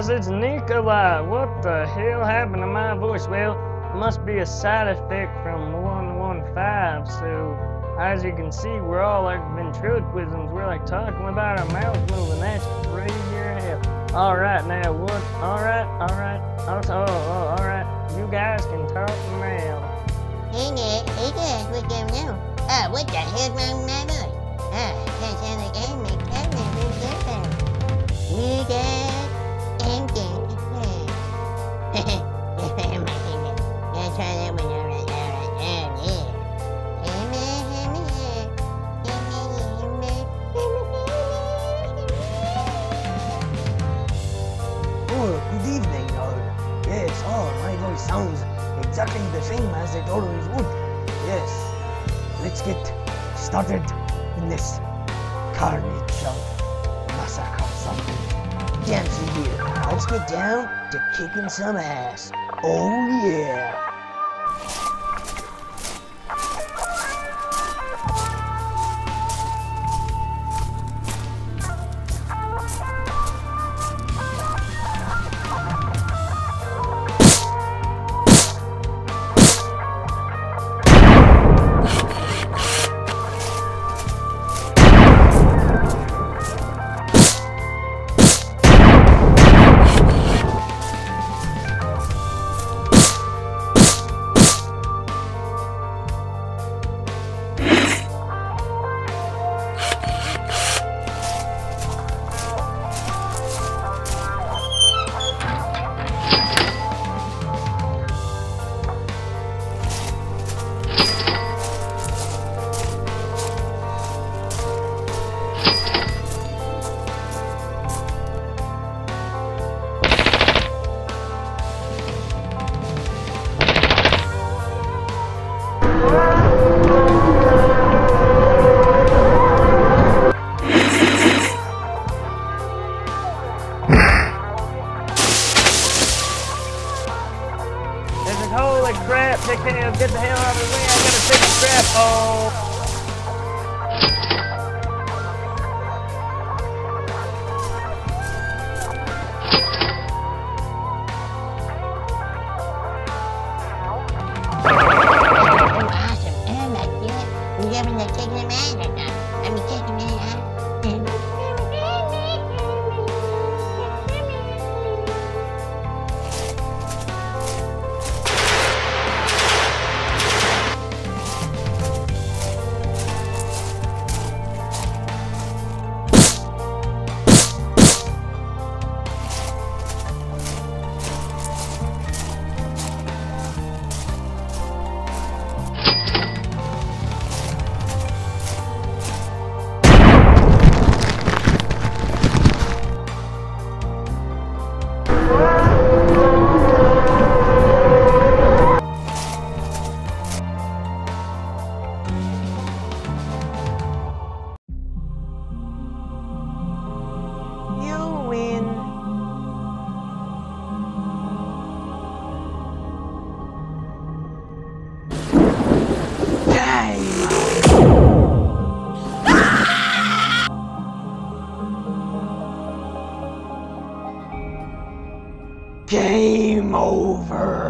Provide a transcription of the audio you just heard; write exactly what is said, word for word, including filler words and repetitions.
It's Nikolai. What the hell happened to my voice? Well, it must be a side effect from one one five. So, as you can see, we're all like ventriloquisms. We're like talking without our mouths moving. That's crazy as hell. All right, now what? All right, all right. Oh, oh, oh, all right. You guys can talk now. Hey there, hey guys, what's going on? Ah, what the hell's wrong with my voice? Ah, that sounds like I'm a cabin with that. You guys, I'm going to play. Let's try that one. All right, all right, oh yeah. Oh, good evening, all. Yes, oh, my voice sounds exactly the same as it always would. Yes, let's get started in this carnage of massacre something. Dancing here. Let's get down to kicking some ass. Oh yeah. Holy crap, they can't even get the hell out of the way. I gotta take a strap. Oh. Oh, awesome. I like that. You having to take them out or not? Let me take them out. Game over.